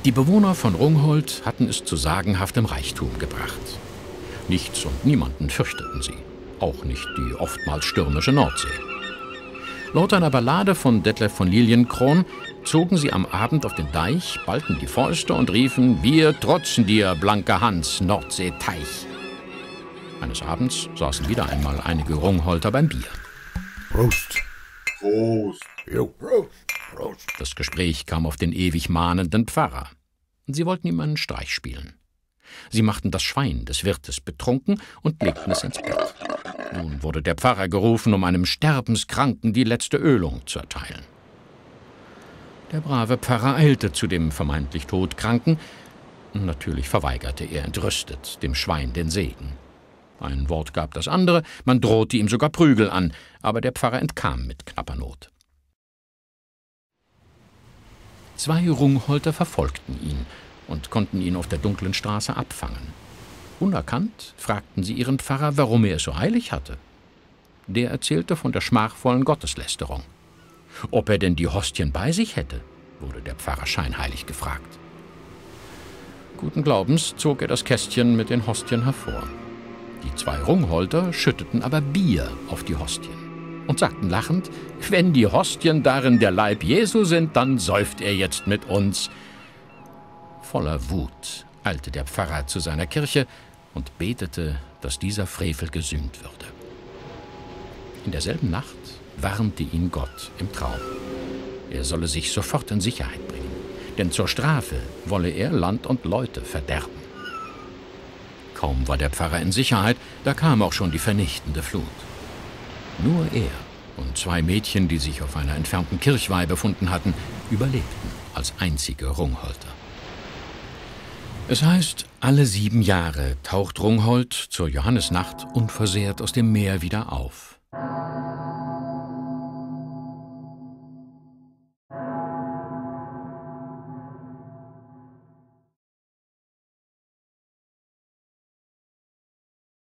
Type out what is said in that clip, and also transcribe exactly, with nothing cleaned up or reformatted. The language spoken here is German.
Die Bewohner von Rungholt hatten es zu sagenhaftem Reichtum gebracht. Nichts und niemanden fürchteten sie, auch nicht die oftmals stürmische Nordsee. Laut einer Ballade von Detlev von Lilienkron zogen sie am Abend auf den Deich, ballten die Fäuste und riefen: Wir trotzen dir, blanker Hans, Nordseeteich. Eines Abends saßen wieder einmal einige Rungholter beim Bier. Prost. Prost. Jo, Prost. Prost. Das Gespräch kam auf den ewig mahnenden Pfarrer. Sie wollten ihm einen Streich spielen. Sie machten das Schwein des Wirtes betrunken und legten es ins Bett. Nun wurde der Pfarrer gerufen, um einem Sterbenskranken die letzte Ölung zu erteilen. Der brave Pfarrer eilte zu dem vermeintlich Todkranken. Natürlich verweigerte er entrüstet dem Schwein den Segen. Ein Wort gab das andere, man drohte ihm sogar Prügel an, aber der Pfarrer entkam mit knapper Not. Zwei Rungholter verfolgten ihn und konnten ihn auf der dunklen Straße abfangen. Unerkannt fragten sie ihren Pfarrer, warum er es so eilig hatte. Der erzählte von der schmachvollen Gotteslästerung. Ob er denn die Hostien bei sich hätte, wurde der Pfarrer scheinheilig gefragt. Guten Glaubens zog er das Kästchen mit den Hostien hervor. Die zwei Rungholter schütteten aber Bier auf die Hostien und sagten lachend: Wenn die Hostien darin der Leib Jesu sind, dann säuft er jetzt mit uns. Voller Wut eilte der Pfarrer zu seiner Kirche und betete, dass dieser Frevel gesühnt würde. In derselben Nacht warnte ihn Gott im Traum. Er solle sich sofort in Sicherheit bringen, denn zur Strafe wolle er Land und Leute verderben. Kaum war der Pfarrer in Sicherheit, da kam auch schon die vernichtende Flut. Nur er und zwei Mädchen, die sich auf einer entfernten Kirchweih befunden hatten, überlebten als einzige Rungholter. Es heißt, alle sieben Jahre taucht Rungholt zur Johannisnacht unversehrt aus dem Meer wieder auf.